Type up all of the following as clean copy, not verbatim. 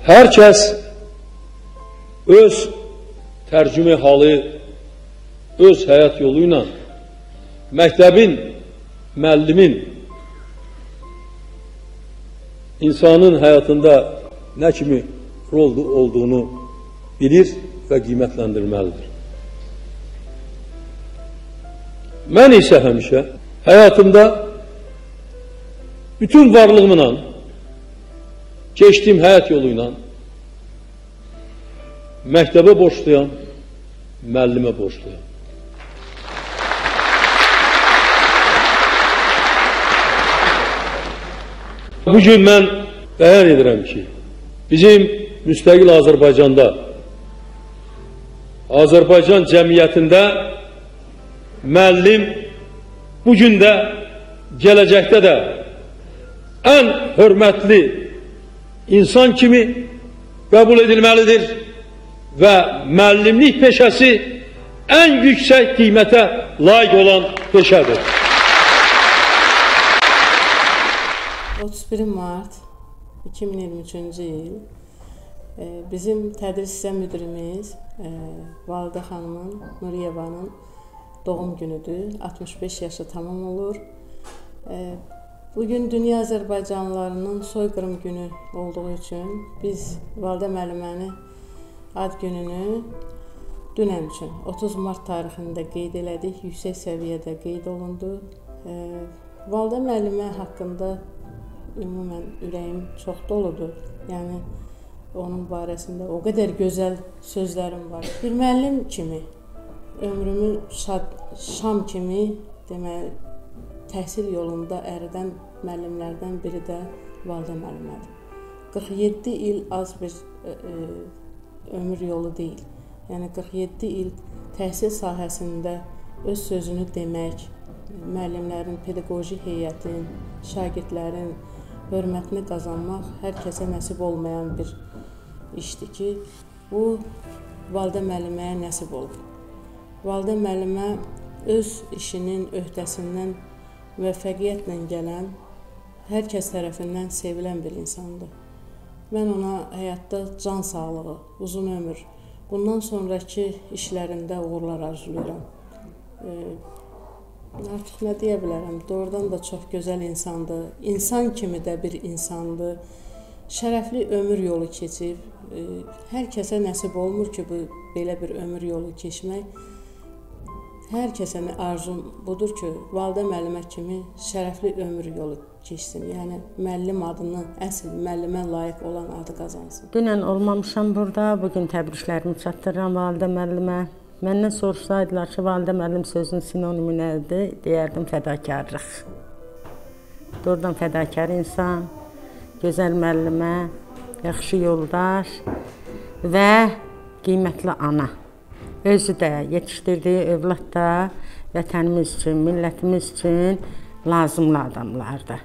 Hər kəs öz tərcümə halı, öz həyat yolu ilə məktəbin, müəllimin insanın həyatında nə kimi rol olduğunu bilir və qiymətləndirməlidir. Mən isə həmişə həyatımda bütün varlığımla, keçdiyim həyat yolu ilə məktəbə borçluyam, müəllimə borçluyam. Bugün mən bəyan edirəm ki, bizim müstəqil Azərbaycanda, Azərbaycan cəmiyyətində müəllim bugün də, gələcəkdə də ən hörmətli insan kimi qəbul edilməlidir və müəllimlik peşəsi ən yüksək qiymətə layiq olan peşədir. 31 Mart 2023-cü il bizim tədris hissə müdirimiz Validə xanımın, Nuriyevanın doğum günüdür. 65 yaşı tamam olur. Bugün dünya Azərbaycanlılarının soyqırım günü olduğu üçün biz Validə müəlliməni ad gününü dünən üçün 30 Mart tarixində qeyd elədik, yüksək səviyyədə qeyd olundu. Validə müəllimə haqqında ümumən ürəyim çox doludur. Yəni onun barəsində o qədər gözəl sözlərim var. Bir müəllim kimi ömrümü şam kimi deməli təhsil yolunda əridən müəllimlərdən biri də Validə müəllimədir. 47 il az bir ömür yolu deyil. Yəni 47 il təhsil sahəsində öz sözünü demək, müəllimlərin, pedaqoji heyətin, şagirdlərin hörmətini qazanmaq hər kəsə nəsib olmayan bir işdir ki, bu Validə müəlliməyə nəsib oldu. Validə müəllimə öz işinin öhdəsindən müvəffəqiyyətlə gələn, hər kəs tərəfindən sevilən bir insandır. Mən ona həyatda can sağlığı, uzun ömür, bundan sonraki işlərində uğurlar arzulayıram. Artıq nə deyə bilərəm, doğrudan da çox gözəl insandır, insan kimi də bir insandır, şərəfli ömür yolu keçib, hər kəsə nəsib olmur ki, belə bir ömür yolu keçmək. Hər kəsə arzum budur ki, Validə müəllimə kimi şərəfli ömür yolu keçsin. Yəni, müəllim adını, əsl müəllimə layiq olan adı qazansın. Dünən olmamışam burada, bugün təbriklərimi çatdırıram Validə müəllimə. Məndən soruşsaydılar ki, Validə müəllim sözünün sinonimi nədir? Deyərdim fədakarlıq. Doğrudan fədakar insan, gözəl müəllimə, yaxşı yoldaş və qiymətli ana. Özü də, yetişdirdiyi övlad da vətənimiz üçün, millətimiz üçün lazımlı adamlardır.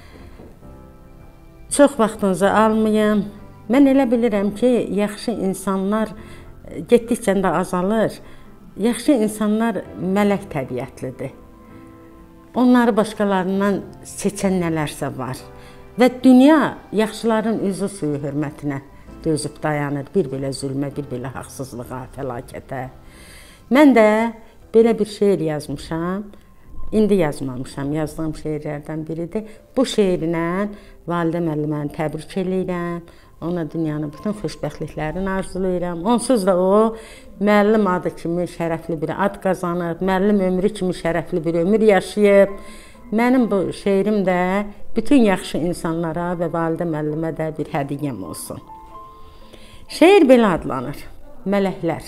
Çox vaxtınızı almayım. Mən elə bilirəm ki, yaxşı insanlar getdikcə də azalır. Yaxşı insanlar mələk təbiətlidir. Onları başqalarından seçən nələrsə var. Və dünya yaxşıların üzü suyu hörmətinə dözüb dayanır, bir belə zülmə, bir belə haqsızlığa, fəlakətə. Mən də belə bir şeir yazmışam, indi yazmamışam, yazdığım şeirlərdən biridir. Bu şeirlə Validə müəlliməni təbrik edirəm, ona dünyanın bütün xoşbəxtliklərini arzulayıram. Onsuz da o, müəllim adı kimi şərəfli bir ad qazanıb, müəllim ömrü kimi şərəfli bir ömür yaşayıb. Mənim bu şeirim də bütün yaxşı insanlara və Validə müəllimə də bir hədiyyəm olsun. Şeir belə adlanır, Mələklər.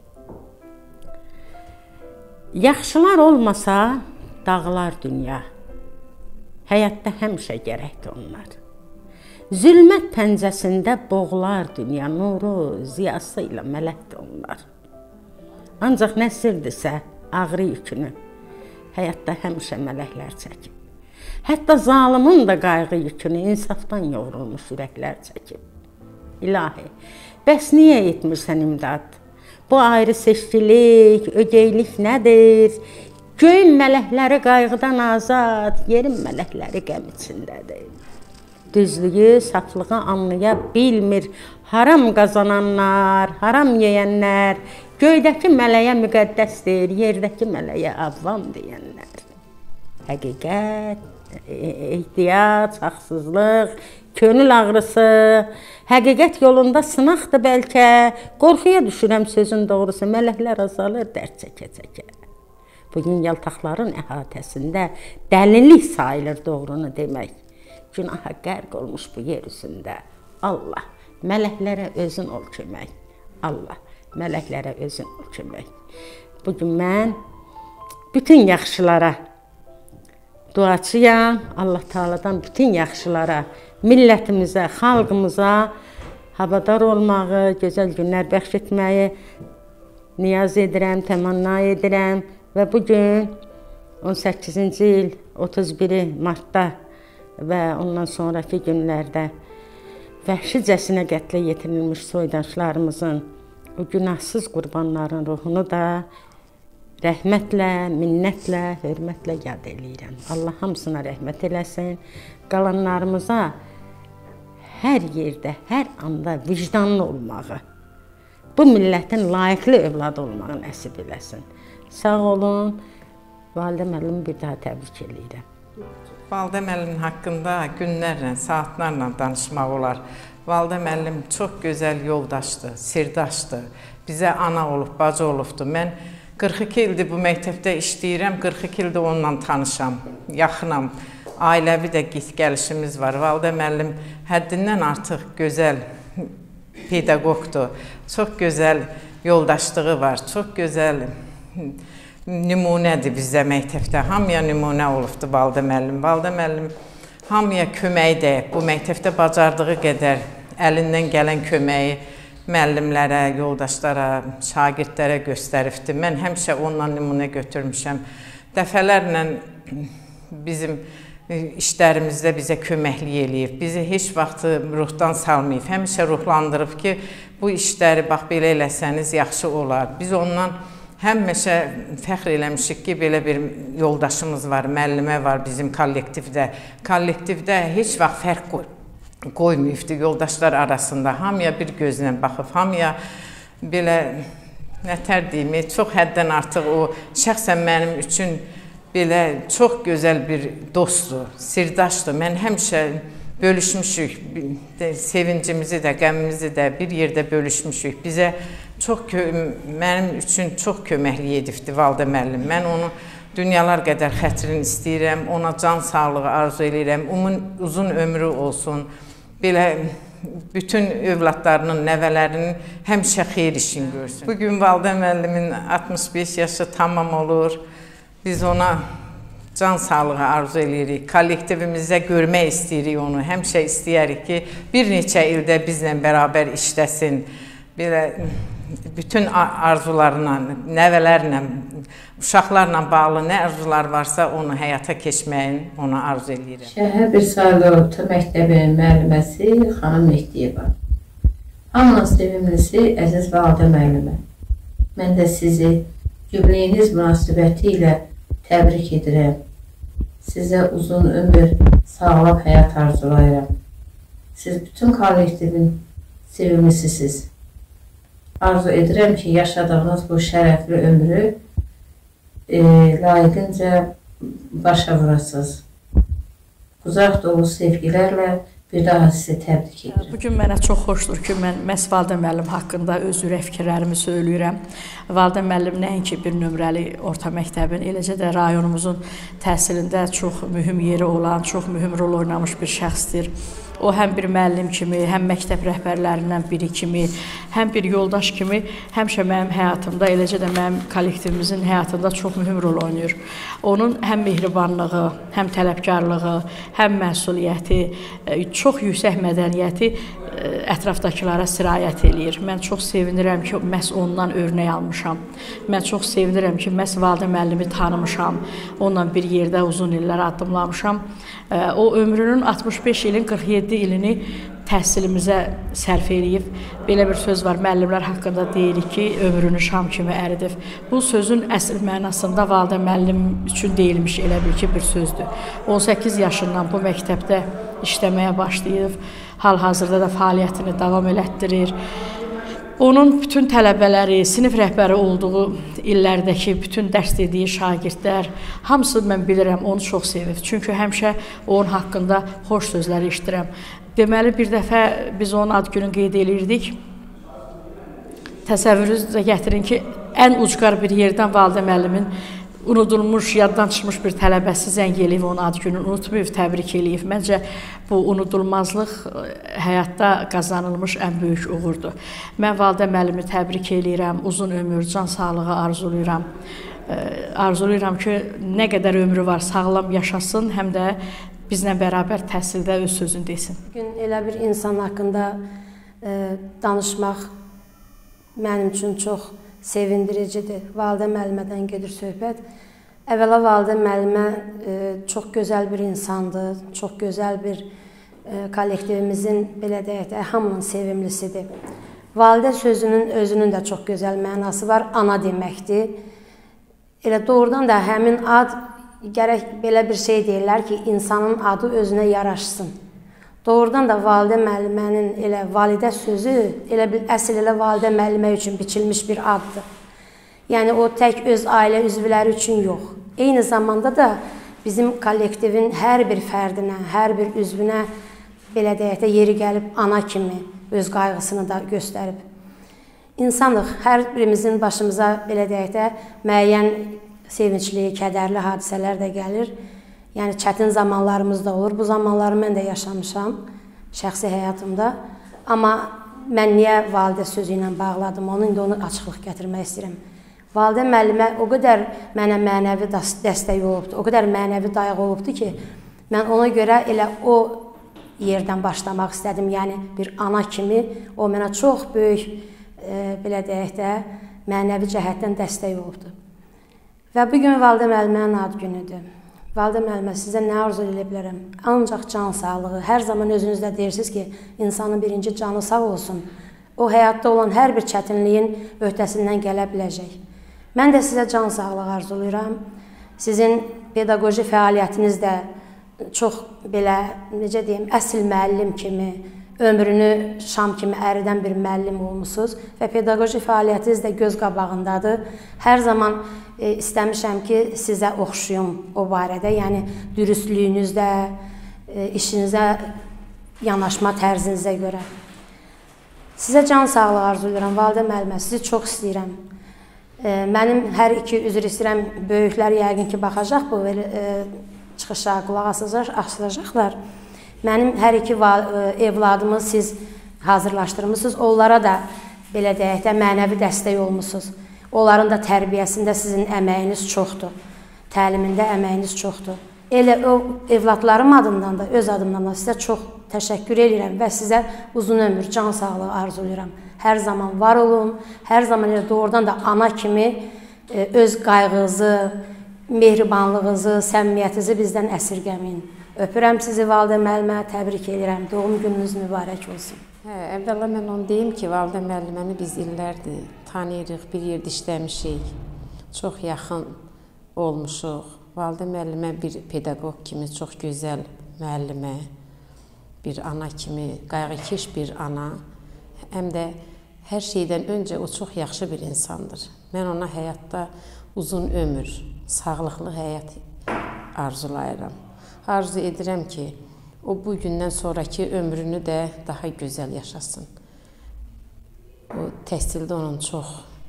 Yaxşılar olmasa dağlar dünya, həyatda həmişə gərəkdir onlar. Zülmət pəncəsində boğular dünya, nuru, ziyası ilə mələkdir onlar. Ancaq nəsirdirsə ağrı yükünü, həyatda həmişə mələklər çəkib. Hətta zalimin də qayğı yükünü insafdan yoğrulmuş ürəklər çəkib. İlahi, bəs niyə etmirsən imdad? Bu ayrı seçkilik, ögeylik nədir? Göyün mələkləri qayğıdan azad, yerin mələkləri qəm içindədir. düzlüyü, saflığı anlaya bilmir. Haram qazananlar, haram yeyənlər, göydəki mələyə müqəddəsdir, yerdəki mələyə avvam deyənlər. Həqiqət, ehtiyac, haqsızlıq, könül ağrısı, həqiqət yolunda sınaqdır bəlkə, qorxuya düşürəm sözün doğrusu, mələklər azalır dərd çəkə-çəkə. Bugün yaltaqların əhatəsində dəlillik sayılır doğrunu demək. Günaha qərq olmuş bu yer üzündə. Allah, mələklərə özün ol kömək. Allah, mələklərə özün ol kömək. Bugün mən bütün yaxşılara duacıyam. Allah Taala'dan bütün yaxşılara, millətimizə, xalqımıza havadar olmağı, gözəl günlər bəxş etməyi niyaz edirəm, təmanna edirəm. Və bugün 18-ci il 31 martda və ondan sonraki günlərdə vəhşicəsinə qətlə yetirilmiş soydaşlarımızın, o günahsız qurbanların ruhunu da rəhmətlə, minnətlə, hörmətlə yad eləyirəm. Allah hamısına rəhmət eləsin. Qalanlarımıza hər yerdə, hər anda vicdanlı olmağı, bu millətin layiqli övladı olmağı nəsib eləsin. Sağ olun. Validə müəllimi bir daha təbrik eləyirəm. Validə müəllimin haqqında günlərlə, saatlarla danışmaq olar. Validə müəllim çox gözəl yoldaşdır, sirdaşdır. Bizə ana olub, bacı olubdur. Mən 42 ildir bu məktəbdə işləyirəm, 42 ildir onunla tanışam, yaxınam. Ailəvi də gəlişimiz var. Validə müəllim həddindən artıq gözəl pedaqoqdur. Çox gözəl yoldaşlığı var, çox gözəl nümunədir bizdə məktəbdə. Hamıya nümunə olubdur Validə müəllim. Validə müəllim hamıya köməyi dəyib. Bu məktəbdə bacardığı qədər əlindən gələn köməyi müəllimlərə, yoldaşlara, şagirdlərə göstəribdir. Mən həmişə ondan nümunə götürmüşəm. Dəfələrlə bizim işlərimizdə bizə köməklik eləyib. Bizi heç vaxt ruhdan salmayıb. Həmişə ruhlandırıb ki, bu işləri bax belə eləsəniz yaxşı olar. Biz ondan həmişə fəxr eləmişik ki, belə bir yoldaşımız var, müəllimə var bizim kollektivdə. Kollektivdə heç vaxt fərq qoymayıbdı yoldaşlar arasında. Hamıya bir gözlə baxıb, hamıya belə nətər deyim, çox həddən artıq o şəxsən mənim üçün belə çox gözəl bir dostdur, sirdaşdır. Mən həmişə bölüşmüşük, sevincimizi də, qəmimizi də bir yerdə bölüşmüşük. Bizə mənim üçün çox köməklik edibdi Validə müəllim. Mən onu dünyalar qədər xətrini istəyirəm, ona can sağlığı arzu edirəm, uzun ömrü olsun. Belə bütün övladlarının, nəvələrinin həmişə xeyir işin görsün. Bugün Validə müəllimin 65 yaşı tamam olur. Biz ona can sağlığı arzu edirik, kollektivimizdə görmək istəyirik onu. Həmişə istəyərik ki, bir neçə ildə bizlə bərabər işləsin. Belə bütün arzularla, nəvələrlə, uşaqlarla bağlı nə arzular varsa onu həyata keçməyin ona arzu edirəm. Şəhər bir sayılı orta məktəbinin müəlliməsi xanım Mehdiyeva. Hamının sevimlisi əziz Validə müəllimə. Mən də sizi yubileyiniz münasibəti ilə təbrik edirəm. Sizə uzun ömür, sağlam həyat arzulayıram. Siz bütün kollektivin sevimlisisiniz. Arzu edirəm ki, yaşadığınız bu şərəfli ömrü layiqincə başa vurasınız. Uzaq dolu sevgilərlə bir daha sizi təbrik edirəm. Bugün mənə çox xoşdur ki, mən məhz Validə müəllim haqqında öz ürək fikirlərimi söyləyirəm. Validə müəllim nəinki bir nömrəli orta məktəbin, eləcə də rayonumuzun təhsilində çox mühüm yeri olan, çox mühüm rol oynamış bir şəxsdir. O həm bir müəllim kimi, həm məktəb rəhbərlərindən biri kimi, həm bir yoldaş kimi həmişə mənim həyatımda, eləcə də mənim kollektivimizin həyatında çox mühüm rol oynayır. Onun həm mehribanlığı, həm tələbkarlığı, həm məsuliyyəti, çox yüksək mədəniyyəti ətrafdakılara sirayət eləyir. Mən çox sevinirəm ki, məhz ondan örnək almışam. Mən çox sevinirəm ki, məhz Validə müəllimi tanımışam. Onunla bir yerdə uzun illər addımlamışam. O ömrünün 65 ilin 47 ilini təhsilimizə sərf eləyib. Belə bir söz var, müəllimlər haqqında deyirik ki, ömrünü şam kimi əridib. Bu sözün əsl mənasında Validə müəllim üçün deyilmiş elə bil ki, bir sözdür. 18 yaşından bu məktəbdə işləməyə başlayıb, hal-hazırda da fəaliyyətini davam elətdirir. Onun bütün tələbələri, sinif rəhbəri olduğu illərdəki bütün dərs dediyi şagirdlər, hamısı mən bilirəm, onu çox sevib. Çünki həmişə onun haqqında xoş sözləri eşidirəm. Deməli, bir dəfə biz onun ad gününü qeyd edirdik. Təsəvvürünüzə gətirin ki, ən ucqar bir yerdən Validə müəllimin unudulmuş, yaddan çıxmış bir tələbəsi zəng eləyib, onun ad gününü unutmayıb, təbrik eləyib. Məncə, bu unudulmazlıq həyatda qazanılmış ən böyük uğurdur. Mən Validə müəllimi təbrik eləyirəm, uzun ömür, can sağlığı arzulayıram. Arzulayıram ki, nə qədər ömrü var, sağlam yaşasın, həm də bizlə bərabər təhsildə öz sözünü desin. Bugün elə bir insan haqqında danışmaq mənim üçün çox sevindiricidir. Validə müəllimədən gedir söhbət. Əvvəla Validə müəllimə çox gözəl bir insandır, çox gözəl bir kollektivimizin, belə deyək də, hamının sevimlisidir. Validə sözünün özünün də çox gözəl mənası var, ana deməkdir. Elə doğrudan da həmin ad, gərək belə bir şey deyirlər ki, insanın adı özünə yaraşsın. Doğrudan da Validə müəllimənin elə validə sözü, elə bil əsl elə Validə müəllimə üçün biçilmiş bir addır. Yəni o tək öz ailə üzvləri üçün yox. Eyni zamanda da bizim kollektivin hər bir fərdinə, hər bir üzvünə belə deyək də yeri gəlib ana kimi öz qayğısını da göstərib. İnsanlıq, hər birimizin başımıza belə deyək də müəyyən sevincli, kədərli hadisələr də gəlir. Yəni çətin zamanlarımız da olur. Bu zamanları mən də yaşamışam şəxsi həyatımda. Amma mən niyə validə sözü ilə bağladım, indi onu açıqlıq gətirmək istəyirəm. Validə müəllimə o qədər mənə mənəvi dəstək olubdu, o qədər mənəvi dayaq olubdu ki, mən ona görə elə o yerdən başlamaq istədim. Yəni bir ana kimi o mənə çox böyük, belə deyək də, mənəvi cəhətdən dəstək olubdu. Və bugün Validə müəllimənin ad günüdür. Validə müəllimə, sizə nə arzu edə bilərəm? Ancaq can sağlığı. Hər zaman özünüzdə deyirsiniz ki, insanın birinci canı sağ olsun. O həyatda olan hər bir çətinliyin öhdəsindən gələ biləcək. Mən də sizə can sağlığı arzulayıram. Sizin pedaqoji fəaliyyətiniz də çox belə, necə deyim, əsl müəllim kimi, ömrünü şam kimi əridən bir müəllim olmusunuz və pedaqoji fəaliyyətiniz də göz qabağındadır. Hər zaman istəmişəm ki, sizə oxşuyum o barədə, yəni dürüstlüyünüzdə, işinizə yanaşma tərzinizə görə. Sizə can sağlığı arzulayıram, Validə müəllimə, sizi çox istəyirəm. Mənim hər iki üzr istəyirəm, böyüklər yəqin ki, baxacaq bu çıxışa, qulaq asılacaqlar. Mənim hər iki evladımı siz hazırlaşdırmışsınız, onlara da belə deyək də mənəvi dəstək olmuşsunuz. Onların da tərbiyəsində sizin əməyiniz çoxdur, təlimində əməyiniz çoxdur. Elə o evladlarım adından da, öz adımdan da sizə çox təşəkkür edirəm və sizə uzun ömür, can sağlığı arzulayıram. Hər zaman var olun, hər zaman elə doğrudan da ana kimi öz qayğınızı, mehribanlığınızı, səmimiyyətinizi bizdən əsirgəməyin. Öpürəm sizi Validə müəllimə, təbrik edirəm. Doğum gününüz mübarək olsun. Əvvəla mən onu deyim ki, Validə müəlliməni biz illərdir tanıyırıq, bir yerdə işləmişik, çox yaxın olmuşuq. Validə müəllimə bir pedaqoq kimi çox gözəl müəllimə, bir ana kimi, qayğıkeş bir ana, həm də hər şeydən öncə o çox yaxşı bir insandır. Mən ona həyatda uzun ömür, sağlıqlı həyat arzulayıram. Arzu edirəm ki, o bu gündən sonraki ömrünü də daha gözəl yaşasın. O təhsildə onun çox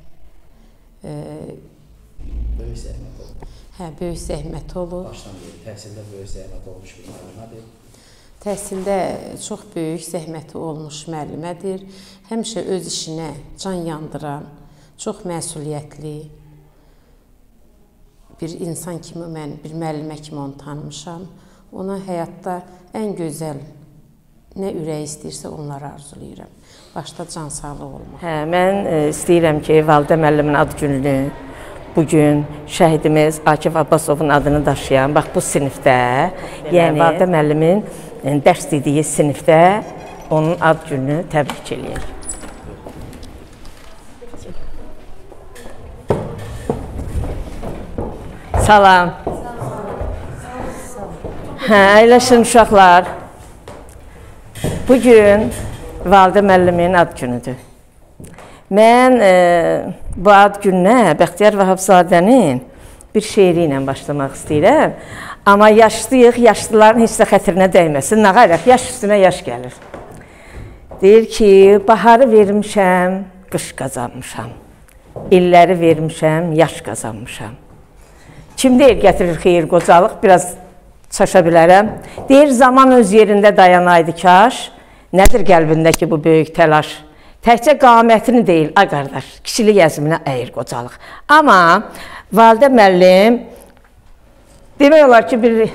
böyük zəhmət olub. Hə, böyük zəhmət olub. Başdan deyil, təhsildə böyük zəhmət olmuş bir müəllimədir. Təhsildə çox böyük zəhməti olmuş müəllimədir. Həmişə öz işinə can yandıran, çox məsuliyyətli bir insan kimi mən, bir müəllimə kimi onu tanımışam. Ona həyatda ən gözəl nə ürək istəyirsə onları arzulayıram. Başda can sağlığı olmaq. Hə, mən istəyirəm ki, Validə müəllimin ad gününü bugün şəhidimiz Akif Abbasovun adını daşıyan, bax bu sinifdə, yəni Validə müəllimin dərs dediyi sinifdə onun ad gününü təbrik eləyək. Salam. Əyləşin uşaqlar. Bugün Validə müəllimin ad günüdür. Mən bu ad gününə Bəxtiyar Vahabzadənin bir şeiri ilə başlamaq istəyirəm. Amma yaşlıyıq, yaşlıların heç də xətrinə dəyməsin. Nə qaraq, yaş üstünə yaş gəlir. Deyir ki, baharı vermişəm, qış qazanmışam. İlləri vermişəm, yaş qazanmışam. Kim deyir, gətirir xeyir, qocalıq, biraz çaşa bilərəm. Deyir, zaman öz yerində dayanaydı kaş. Nədir qəlbindəki bu böyük təlaş? Təkcə qamətini deyil, ay qardaş, kişilik əzminə əyir qocalıq. Amma Validə müəllim demək olar ki, bir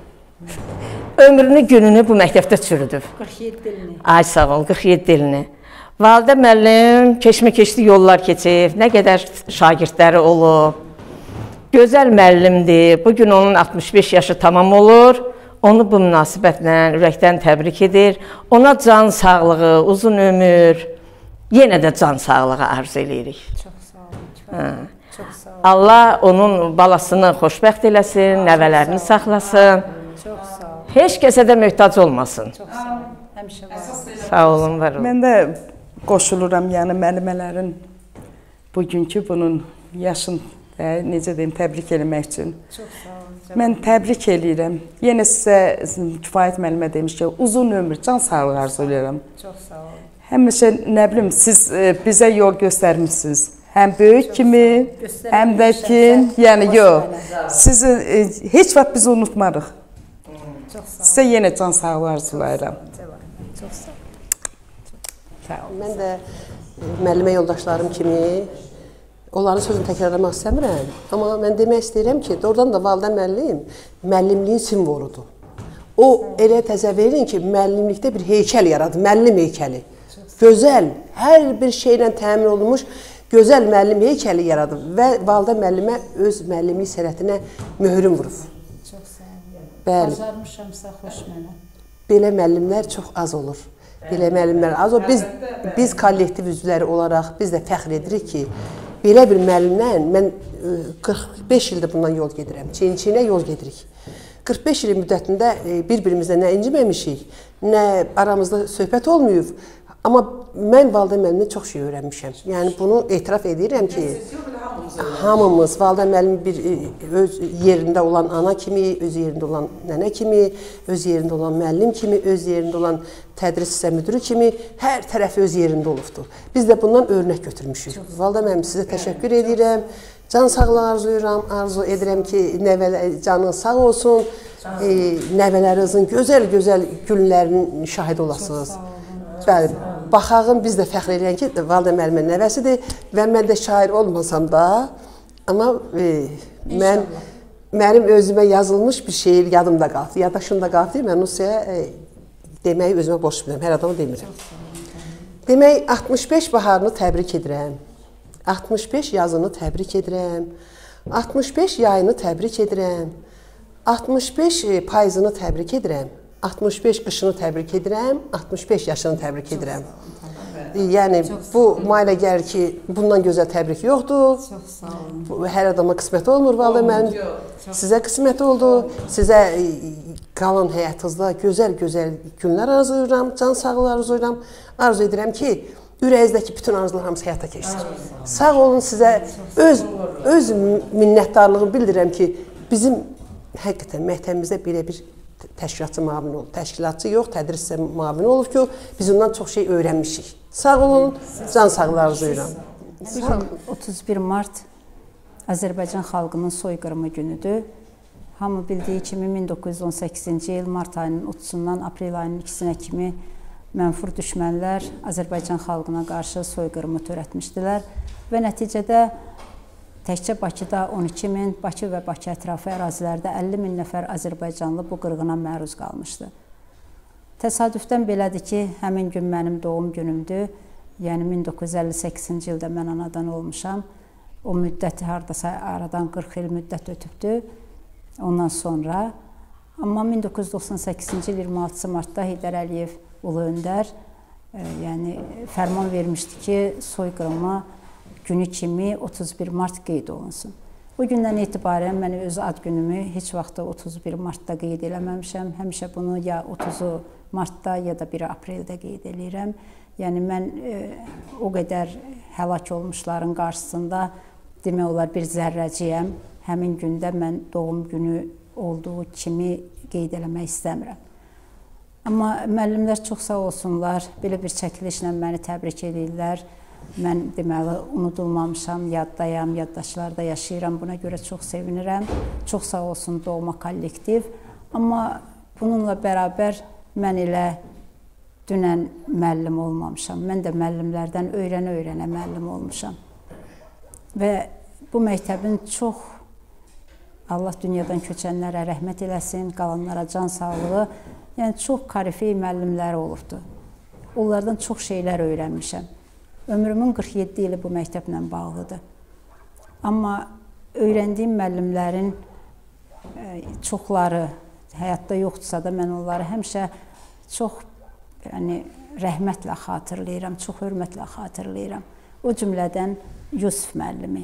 ömrünü, gününü bu məktəbdə çürüdüb. 47 ilini. Ay sağ ol, 47 ilini. Validə müəllim keşməkeşli yollar keçib, nə qədər şagirdləri olub. Gözəl müəllimdir. Bugün onun 65 yaşı tamam olur. Onu bu münasibətlə ürəkdən təbrik edir. Ona can sağlığı, uzun ömür, yenə də can sağlığı arzu edirik. Çox sağ olun. Çox sağ olun. Allah onun balasını xoşbəxt eləsin, nəvələrini saxlasın. Çox sağ olun. Heç kəsə də möhtac olmasın. Çox sağ olun. Həmişə var. Sağ olun, var olun. Mən də qoşuluram, yəni müəllimələrin bugünkü bunun yaşın necə deyim, təbrik eləmək üçün. Çox sağ olun. Mən təbrik eləyirəm. Yenə sizə kifayət müəllimə demiş ki, uzun ömür, can sağlığı arzulayıram. Çox sağ olun. Həmişə, nə bilim, siz bizə yol göstərmişsiniz. Həm böyük kimi, həm də ki, yəni yox. Sizi heç vaxt bizi unutmarıq. Sizə yenə can sağlığı arzulayıram. Çox sağ olun. Mən də müəllimə yoldaşlarım kimi onların sözünü təkrarlamaq istəmirəm. Amma mən demək istəyirəm ki, doğrudan da Validə müəllim müəllimliyin simvoludur. O elə təsəvvür edin ki, müəllimlikdə bir heykəl yaradı, müəllim heykəli. Gözəl, hər bir şeylə təmin olunmuş gözəl müəllim heykəli yaradı və Validə müəllimə öz müəllimlik sənətinə möhrün vurub. Çox sağ olun. Bəli. Bacarmışamsa xoş mənə. Belə müəllimlər çox az olur. Belə müəllimlər az olur. Biz kollektiv üzvləri olaraq biz də fəxr edirik ki, belə bir müəllimdən mən 45 ildir bundan yol gedirəm, çiyin-çiyinə yol gedirik. 45 il müddətində bir-birimizlə nə inciməmişik, nə aramızda söhbət olmayıb. Amma mən Validə müəllimdən çox şey öyrənmişəm. Yəni bunu etiraf edirəm ki, hamımız Validə müəllim bir öz yerində olan ana kimi, öz yerində olan nənə kimi, öz yerində olan müəllim kimi, öz yerində olan tədris hissə müdürü kimi hər tərəfi öz yerində olubdur. Biz də bundan örnək götürmüşük. Validə müəllim sizə təşəkkür edirəm. Can sağlığı arzulayıram, arzu edirəm ki, canınız sağ olsun, nəvələrinizin gözəl-gözəl günlərinin şahidi olasınız. Bəli, baxağın biz də fəxr edirəm ki, Validə müəllimin nəvəsidir və mən də şair olmasam da, amma mənim özümə yazılmış bir şeir yadımda qaldı, yadaşımda qaldı, mən o sizə deməyi özümə boş bilirəm, hər adamı demirəm. Demək, 65 baharını təbrik edirəm, 65 yazını təbrik edirəm, 65 yayını təbrik edirəm, 65 payızını təbrik edirəm, 65 qışını təbrik edirəm, 65 yaşını təbrik edirəm. Yəni, bu mailə gəlir ki, bundan gözəl təbrik yoxdur. Çox sağ olun. Hər adama qismət olmur, Validə müəllim. Sizə qismət oldu. Sizə qalan həyatınızda gözəl-gözəl günlər arzulayıram, can sağlığı arzulayıram. Arzu edirəm ki, ürəyinizdəki bütün arzular hamısı həyata keçsin. Sağ olun sizə. Öz minnətdarlığımı bildirirəm ki, bizim həqiqətən məktəbimizdə belə bir təşkilatçı müavini olub. Təşkilatçı yox, tədris müavini olub ki, biz ondan çox şey öyrənmişik. Sağ olun, can sağlığı arzulayıram. 31 mart Azərbaycan xalqının soyqırımı günüdür. Hamı bildiyi kimi 1918-ci il mart ayının 30-dan aprel ayının 2-sinə kimi mənfur düşmənlər Azərbaycan xalqına qarşı soyqırımı törətmişdilər və nəticədə təkcə Bakıda 12 min, Bakı və Bakı ətrafı ərazilərdə 50 min nəfər Azərbaycanlı bu qırğına məruz qalmışdı. Təsadüfdən belədir ki, həmin gün mənim doğum günümdür. Yəni 1958-ci ildə mən anadan olmuşam. O müddət hardasa aradan 40 il müddət ötübdür. Ondan sonra. Amma 1998-ci il 26 martda Heydər Əliyev Ulu Öndər yəni fərman vermişdi ki, soyqırımı günü kimi 31 mart qeyd olunsun. O gündən etibarən mən öz ad günümü heç vaxt 31 martda qeyd eləməmişəm. Həmişə bunu ya 30 martda ya da 1 apreldə qeyd eləyirəm. Yəni mən o qədər həlak olmuşların qarşısında demək olar bir zərrəciyəm. Həmin gündə mən doğum günü olduğu kimi qeyd eləmək istəmirəm. Amma müəllimlər çox sağ olsunlar, belə bir çəkilişlə məni təbrik edirlər. Mən deməli unudulmamışam, yaddayam, yaddaşlarda yaşayıram. Buna görə çox sevinirəm. Çox sağ olsun doğma kollektiv. Amma bununla bərabər mən elə dünən müəllim olmamışam. Mən də müəllimlərdən öyrənə-öyrənə müəllim olmuşam. Və bu məktəbin çox Allah dünyadan köçənlərə rəhmət eləsin, qalanlara can sağlığı. Yəni çox karifey müəllimləri olubdu. Onlardan çox şeylər öyrənmişəm. Ömrümün 47 ili bu məktəblə bağlıdır. Amma öyrəndiyim müəllimlərin çoxları həyatda yoxdursa da mən onları həmişə çox rəhmətlə xatırlayıram, çox hörmətlə xatırlayıram. O cümlədən Yusif müəllimi.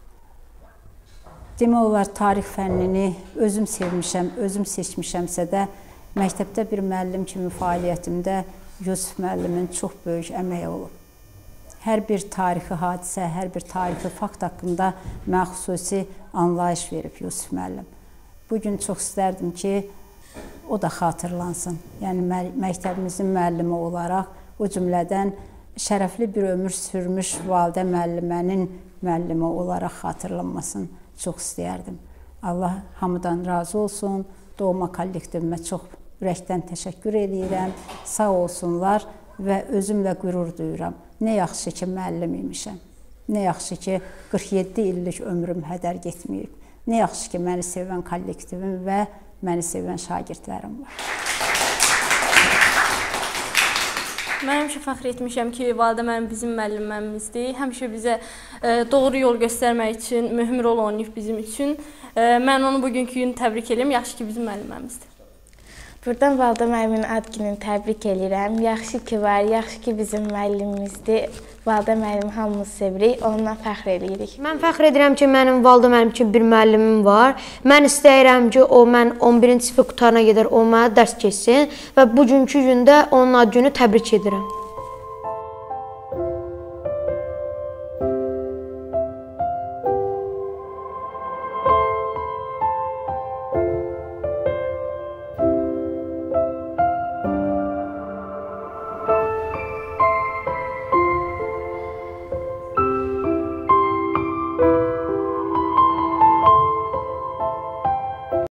Demək olar tarix fənnini özüm sevmişəm, özüm seçmişəmsə də məktəbdə bir müəllim kimi fəaliyyətimdə Yusif müəllimin çox böyük əməyi olub. Hər bir tarixi hadisə, hər bir tarixi fakt haqqında mənə xüsusi anlayış verib Yusif müəllim. Bugün çox istərdim ki, o da xatırlansın. Yəni məktəbimizin müəllimi olaraq, o cümlədən şərəfli bir ömür sürmüş Validə müəllimənin müəllimi olaraq xatırlanmasını çox istəyərdim. Allah hamıdan razı olsun. Doğma kollektivimə çox ürəkdən təşəkkür edirəm. Sağ olsunlar və özümlə qürur duyuram. Nə yaxşı ki, müəllim imişəm. Nə yaxşı ki, 47 illik ömrüm hədər getməyib. Nə yaxşı ki, məni sevən kollektivim və məni sevən şagirdlərim var. Mən həmişə fəxr etmişəm ki, Validə müəllim bizim müəllimimizdir. Həmişə bizə doğru yol göstərmək üçün mühüm rol oynayıb bizim üçün. Mən onu bugünkü gün təbrik edirəm. Yaxşı ki, bizim müəllimimizdir. Buradan Validə müəllimin ad gününü təbrik edirəm. Yaxşı ki var, yaxşı ki bizim müəllimimizdir. Validə müəllimi hamımız sevirik, onunla fəxr edirik. Mən fəxr edirəm ki, mənim Validə müəllim kimi bir müəllimim var. Mən istəyirəm ki, mən 11-ci sinif qutarına qədər o mənə dərs keçsin və bugünkü gündə onun ad günü təbrik edirəm.